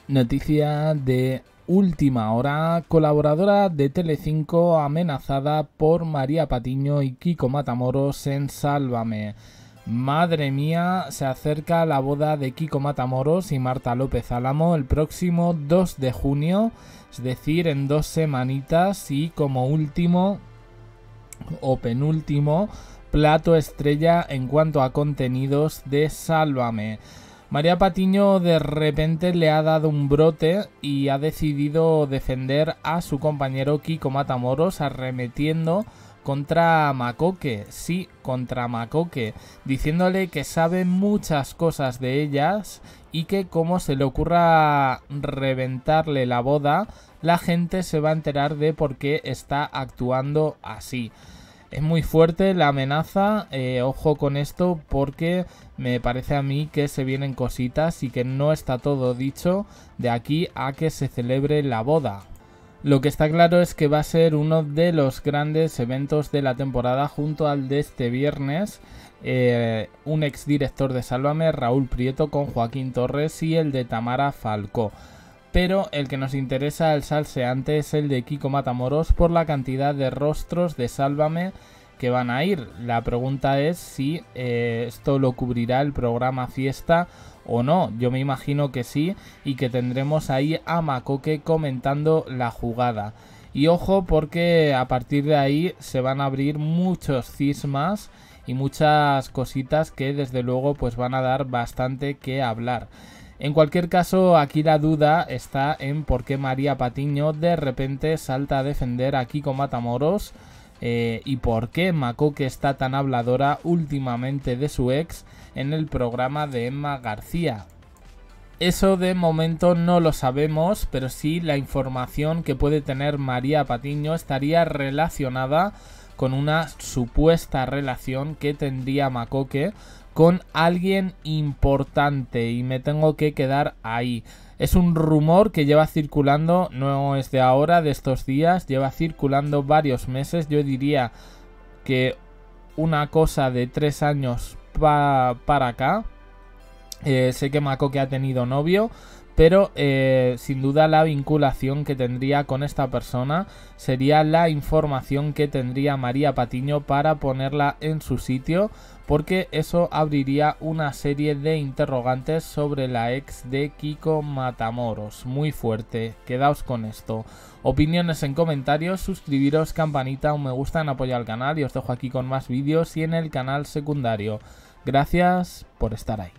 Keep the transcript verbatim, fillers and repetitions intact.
Noticia de última hora: colaboradora de Telecinco amenazada por María Patiño y Kiko Matamoros en Sálvame. Madre mía, se acerca la boda de Kiko Matamoros y Marta López Álamo el próximo dos de junio, es decir, en dos semanitas, y como último o penúltimo plato estrella en cuanto a contenidos de Sálvame. María Patiño de repente le ha dado un brote y ha decidido defender a su compañero Kiko Matamoros arremetiendo contra Macoque, sí, contra Macoque, diciéndole que sabe muchas cosas de ellas y que como se le ocurra reventarle la boda, la gente se va a enterar de por qué está actuando así. Es muy fuerte la amenaza, eh, ojo con esto, porque me parece a mí que se vienen cositas y que no está todo dicho de aquí a que se celebre la boda. Lo que está claro es que va a ser uno de los grandes eventos de la temporada junto al de este viernes, eh, un exdirector de Sálvame, Raúl Prieto, con Joaquín Torres, y el de Tamara Falcó. Pero el que nos interesa, el salseante, es el de Kiko Matamoros por la cantidad de rostros de Sálvame que van a ir. La pregunta es si eh, esto lo cubrirá el programa Fiesta o no. Yo me imagino que sí, y que tendremos ahí a Macoque comentando la jugada. Y ojo, porque a partir de ahí se van a abrir muchos cismas y muchas cositas que desde luego pues van a dar bastante que hablar. En cualquier caso, aquí la duda está en por qué María Patiño de repente salta a defender a Kiko Matamoros eh, y por qué Macoque está tan habladora últimamente de su ex en el programa de Emma García. Eso de momento no lo sabemos, pero sí la información que puede tener María Patiño estaría relacionada con una supuesta relación que tendría Macoque con alguien importante, y me tengo que quedar ahí. Es un rumor que lleva circulando, no es de ahora, de estos días, lleva circulando varios meses. Yo diría que una cosa de tres años pa para acá. Eh, sé que Macoque ha tenido novio, pero eh, sin duda la vinculación que tendría con esta persona sería la información que tendría María Patiño para ponerla en su sitio, porque eso abriría una serie de interrogantes sobre la ex de Kiko Matamoros. Muy fuerte, quedaos con esto. Opiniones en comentarios, suscribiros, campanita, un me gusta, en apoyo al canal, y os dejo aquí con más vídeos y en el canal secundario. Gracias por estar ahí.